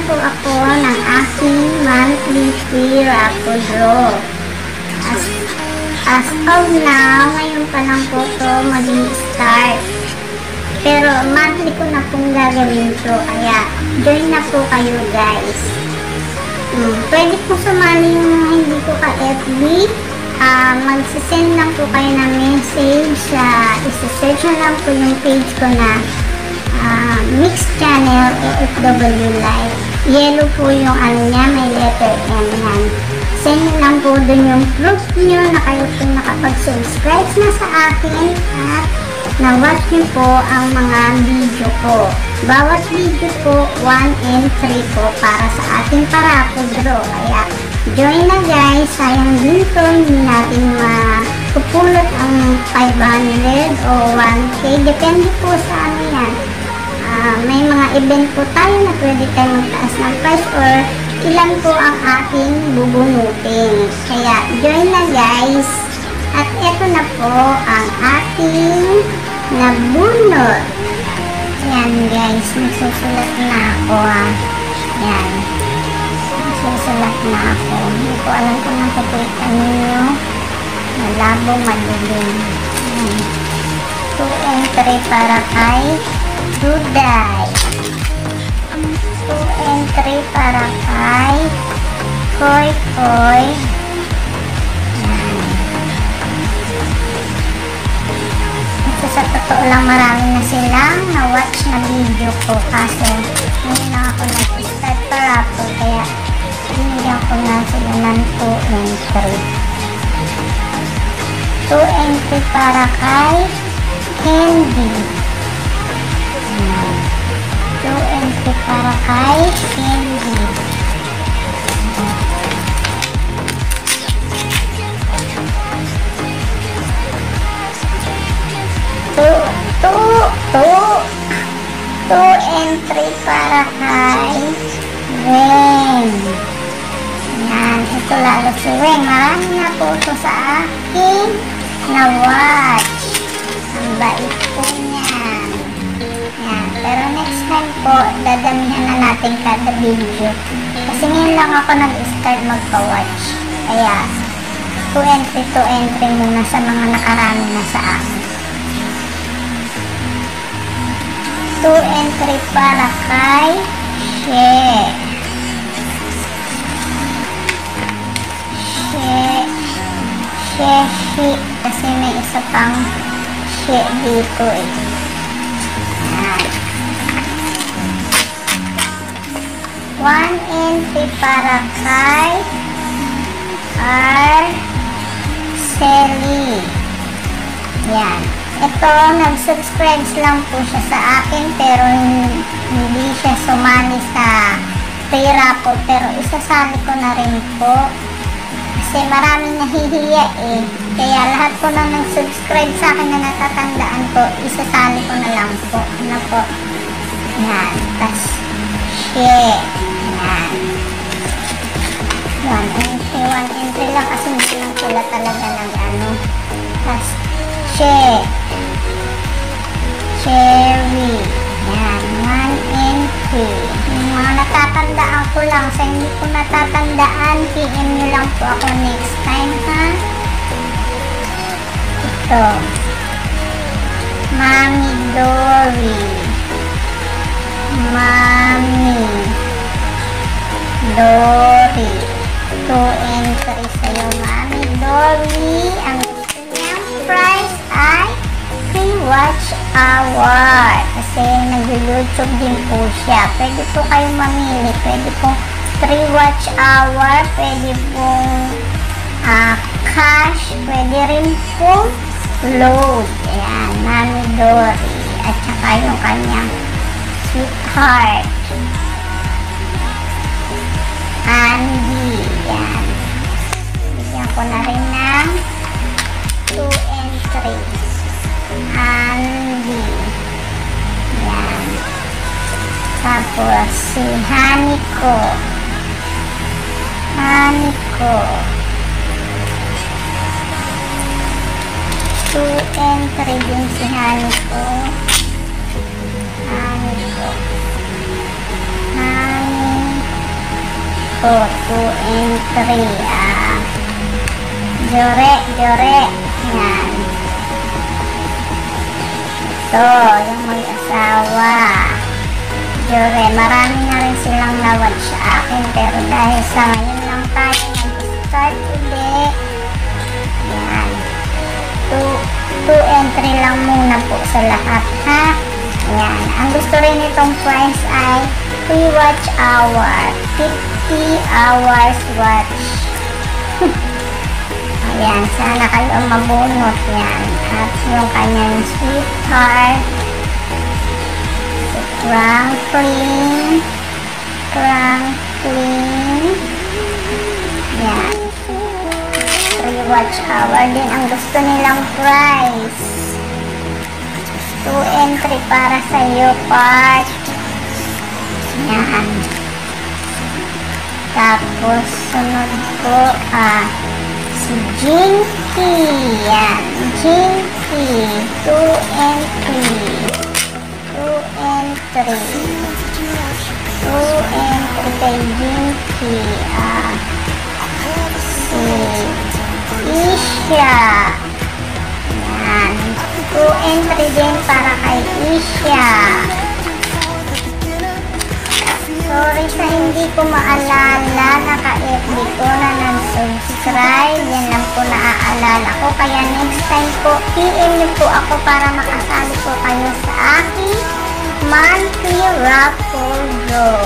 po ako ng aking monthly free raffle draw. As of now, ngayon pa lang po ito mag-start. Pero monthly ko na pong gagawin ito, kaya join na po kayo guys. Pwede po sumali yung mga hindi ko ka-FB. Magsisend lang po kayo ng message. Isa-search na lang po yung page ko na Mixed Channel AFW Live. Yellow po yung ano niya, may letter M yan. Send lang po dun yung proof nyo na kayo po nakapag-subscribe na sa akin at na-watch nyo po ang mga video ko. Bawat video po 1 and 3 po para sa ating paraffle draw. Kaya join na guys, sayang din to, hindi natin mapupulot ang 500 o 1K. Depende po sa ano yan. May mga event po tayo na pwede tayo magtaas ng price or ilan po ang ating bubunutin. Kaya join na guys. At eto na po ang ating nabunot. Yan guys, nagsusulat na ako Yan. Nagsusulat na ako. Hindi ko alam kung nakikita ninyo. Malabo, madilim. 2 and 3 para kay Duday. 2 and 3 para kay Koy Koy. Sa totoo lang, marami na silang na-watch na video ko kasi hindi na ako nag-start paraffle, kaya binigyan ko na sila ng 2 and 3. 2 and 3 para kay Candy. 2 and 3 para kay Candy. Two and 3 para kay Weng. Yan, ito lalo si Weng. Marami na po ito sa akin na-watch. Ang bait po niyan. Yan, pero next time po, dadamihan na natin kada video. Kasi ngayon lang ako nag-start magpa-watch. Kaya, 2 and 3 muna sa mga nakarami na sa akin. 2 and 3 para kay She. Kasi may isa pang She dito eh. Yan. 1 and 3 para kay Arceli. Yan. Ito, nag-subscribe lang po siya sa akin pero hindi siya sumali sa free raffle, pero isasali ko na rin po kasi maraming nahihiya eh, kaya lahat po na nag-subscribe sa akin na natatandaan ko, isasali ko na lang po. Ano po? Yan. Tas share. Yan. 1 entry lang kasi hindi lang sila talaga nag-ano. Tas share. Cherry. Yan. 1 and 3. Yung mga natatandaan ko lang. Sa hindi ko natatandaan, PM nyo lang po ako next time, ha? Ito. Mami Dory. Mami Dory. 2 and 3 sa'yo, Mami Dory. Ang gusto niyang price ay watch hour kasi nag-YouTube din po siya. Pwede po kayong mamili. Pwede po free watch hour, pwede pong cash, pwede rin po load. Ayan, Mami Dory. At saka yung kanyang sweetheart Andy. Yan. Bigyan ko na rin ng 2 and 3. Andy. Yan. Tapos si Haniko. Haniko. 2 and 3 din si Haniko. Haniko. Haniko. po, 2 entry. Jore. Yan. So, yung mag-asawa. Jore, marami na rin silang na-watch sa akin. Pero dahil sa ngayon lang tayo nag-start ulit. Yan. 2 entry lang muna po sa lahat, ha? Yan. Ang gusto rin itong price ay free watch hour. 50 hours watch. Ayan. Sana kayo mabunot yan. At yung kanyang sweetheart. Si Franklin. Yan. Free watch hour din ang gusto nilang price. 2 entry para sa iyo, part. Yan. Tapos, sunod po, si Jinky. Yan. Jinky. 2 entry. 2 entry kay Jinky. Si Isha. Yan. 2 entry din para kay Isha. Sorry sa hindi ko maalala, naka-FB ko na nag-subscribe. Yan lang po naaalala ko. Kaya next time po, PM niyo po ako para makasali po kayo sa aking monthly raffle draw.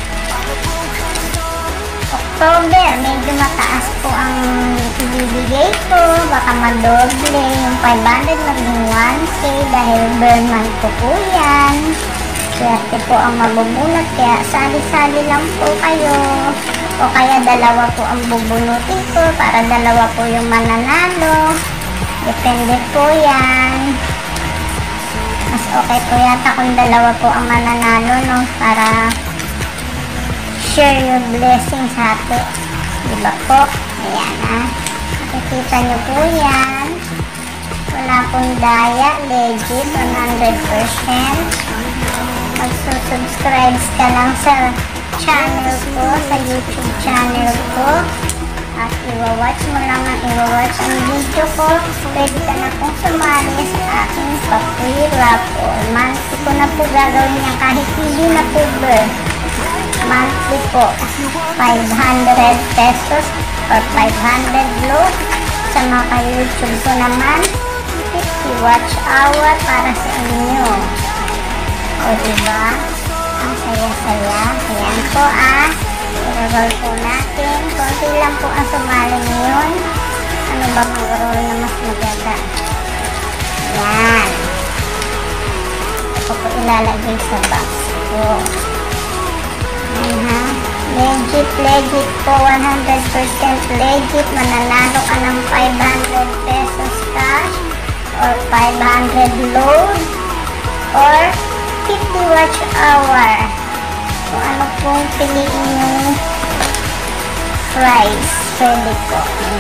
October, medyo mataas po ang ibibigay ko. Baka madoble yung 500 maging 1K dahil burn month ko po yan. Swerte po ang mabubunot, kaya sali-sali lang po kayo. O kaya dalawa po ang bubunutin ko para dalawa po yung mananalo. Depende po yan. Mas okay po yata kung dalawa po ang mananalo, no? Para share your blessings hati. Diba po? Ayan, ha? Nakikita nyo po yan. Wala pong daya. Legit, 100%. Magsusubscribe ka lang sa channel ko, sa YouTube channel ko. At iwa-watch mo lang ang iwa-watch ang video ko. Pwede ka na pong sumali sa aking pa-free raffle. Monthly ko na po gagawin yan kahit hindi na po birth. Monthly po. 500 pesos or 500 load. Sa mga YouTube ko naman, 50 watch hour para sa inyo. O diba? Ang saya-saya. Ayan po i-roll po natin. Konti lang po ang sumali ngayon. Ano ba mag-roll na mas maganda? Ayan. Ito po ilalagay sa box ko. Ayan ha. Legit po. 100% legit. Mananalo ka ng 500 pesos cash or 500 load or 50 watch hour. Kung ano pong piliin yung price, pwede po.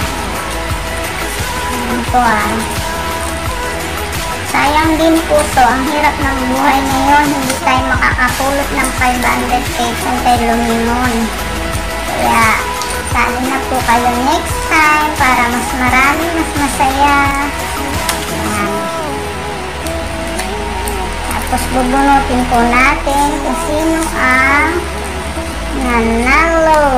Ayan po sayang din po to. Ang hirap ng buhay ngayon. Hindi tayo makakakulot ng 500 pesos kay Luminon. Kaya, sali na po kayo next time para mas marami, mas masaya. Ayan. Tapos bubunutin po natin kung sino ang nanalo.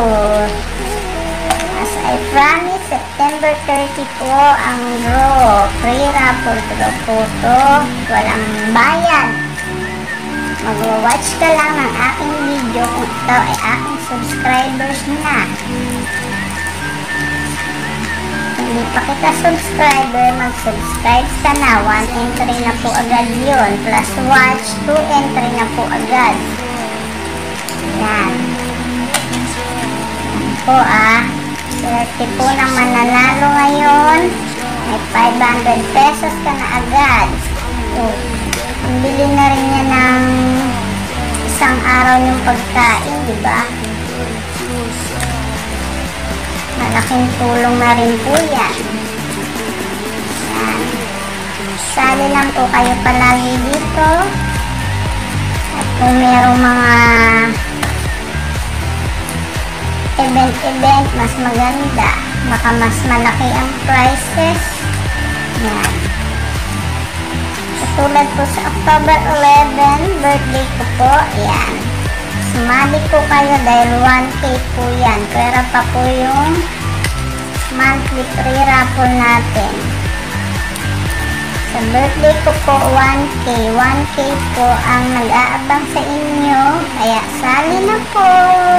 As I promise, September 30 po ang draw. Free raffle draw po to. Walang bayad. Mag-watch ka lang ng aking video kung ito ay aking subscribers na. Hindi pa kita subscriber, mag-subscribe ka na. 1 entry na po agad yun. Plus watch, 2 entry na po agad. Yan. Yan po swerte po ng mananalo ngayon. May 500 pesos ka na agad. Bili na rin niya ng isang araw yung pagkain, diba? Malaking tulong na rin po yan. Yan. Sali lang po kayo palagi dito. At kung merong mga event, mas maganda. Baka mas malaki ang prices. Yan. Katulad po sa October 11, birthday ko po. Yan. Sumali po kayo dahil 1K po yan. Pera pa po yung monthly free raffle natin. Sa birthday ko po, 1K. 1K po ang nag-aabang sa inyo. Kaya sali na po.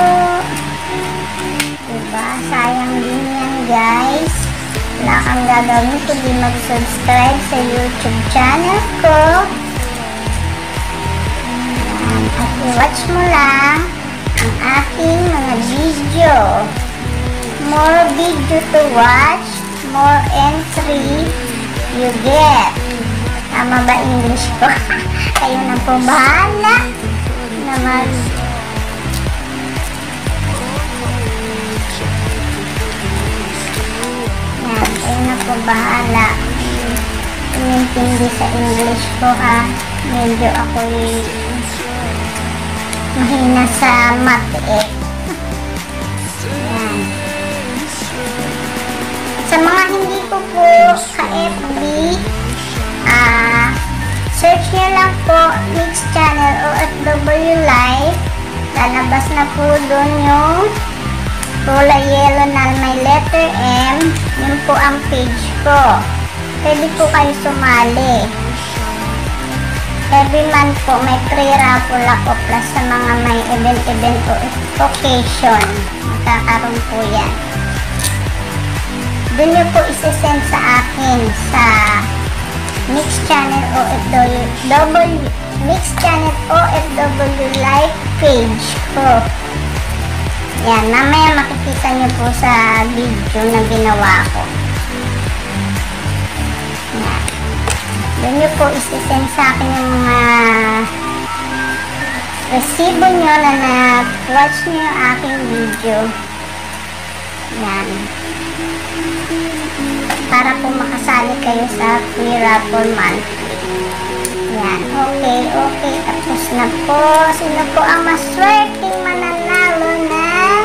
Diba? Sayang din yan, guys. Wala kang gagawin kundi mag-subscribe sa YouTube channel ko. Ayan. At i-watch mo lang ang aking mga video. More video to watch, more entry you get. Tama ba English ko? Kayo na po bahala na mag yan, kayo na po bahala umintindi sa English ko, ha. Medyo ako'y mahina sa math eh. Yan. Sa mga hindi ko po ka-FB, search nyo lang po Mix Channel OFW Live. Lalabas na po doon yung kulay yellow na may letter M. Yun po ang page ko. Pwede po kayo sumali. Every month po may free raffle ako plus sa mga may event o occasion. Magkakaroon po yan. Doon nyo po isi-send sa akin sa Mix Channel OFW Live page ko. Yan, mamaya makikita nyo po sa video na ginawa ko. Yan. Doon nyo po isi-send sa akin yung mga resibo nyo na na-watch nyo yung aking video. Yan. Para po makasali kayo sa free raffle monthly. Yan. Okay. Tapos na po. Sino po ang maswerteng mananalo ng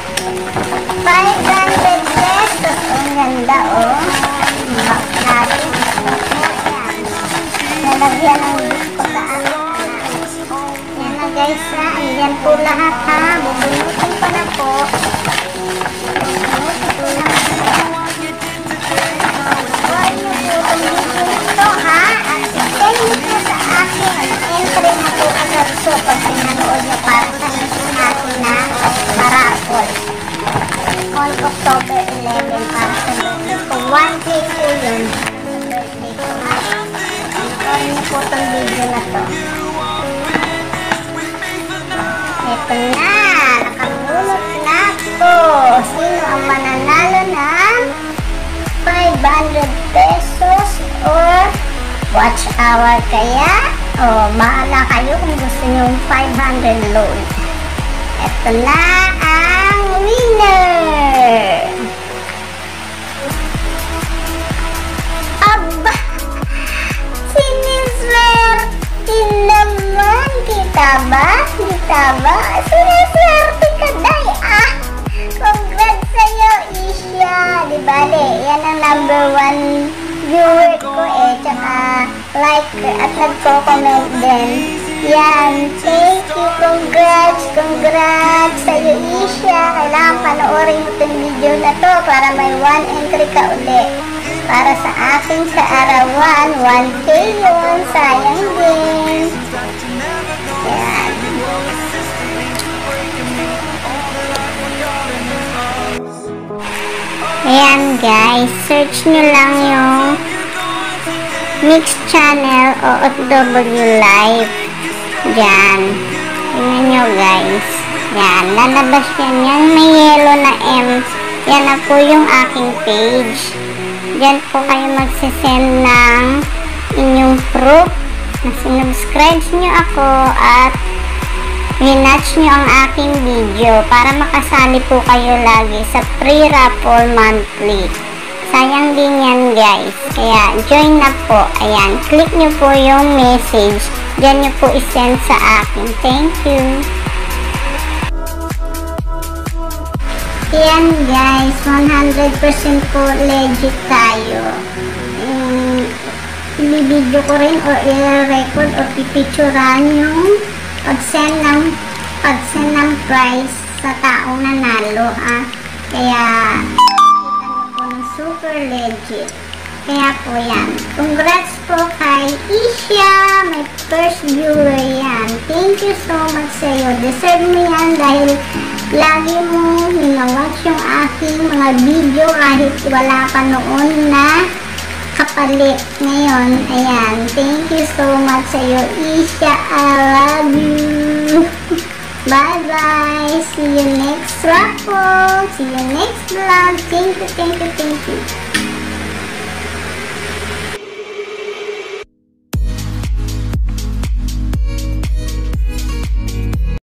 500 pesos? Ang ganda, oh. Back natin. Yan. Nalagyan ng disco sa akin. Yan na, guys, ha. Ayan po lahat, ha. Bubunutin ko na po. Entry na po agad so pag pinanood nyo para sa mission natin na raffle on October 11 para sa birthday ko. 1K po yun sa birthday ko. Enjoy nyo po itong video na to. Ito na, nakabunot na po. Sino ang mananalo ng 500 pesos or watch hour kaya? O, bahala kayo kung gusto nyo 500 load. Ito na ang winner! Aba! Siniswerte naman! Kita ba? Siniswerte ka, day! Congrats sa'yo, Isha! Di bale, yan ang number 1 viewer ko eh, tsaka liker at nagko-comment din. Yan, thank you, congrats sa'yo, Isha. Kailangan panoorin mo itong video na to para may 1 entry ka uli. Para sa akin sa arawan, 1K yun, sayang din. Yan. Ayan guys, search nyo lang yung Mix Channel OFW Live. Diyan. Tingnan nyo guys. Yan, lalabas yan. May yellow na M. Yan na po yung aking page. Diyan po kayo magsisend ng inyong proof na sinubscribe nyo ako at winatch nyo ang aking video para makasali po kayo lagi sa free raffle monthly. Sayang din yan guys. Kaya join na po. Ayan. Click nyo po yung message. Diyan nyo po isend sa akin. Thank you. Yan guys, 100% po legit tayo. Ibibidyo ko rin o i-record o pipicturan yung pag-send ng prize sa taong nanalo, Kaya, kita nyo po ng super legit. Kaya po yan. Congrats po kay Isha, my first viewer yan. Thank you so much sa'yo. Deserve mo yan dahil lagi mo minawatch yung aking mga video kahit wala pa noon na kapalit. Ngayon, ayan. Thank you so much sa'yo, Isha. I love you. Bye-bye. See you next raffle. See you next vlog. Thank you, thank you, thank you.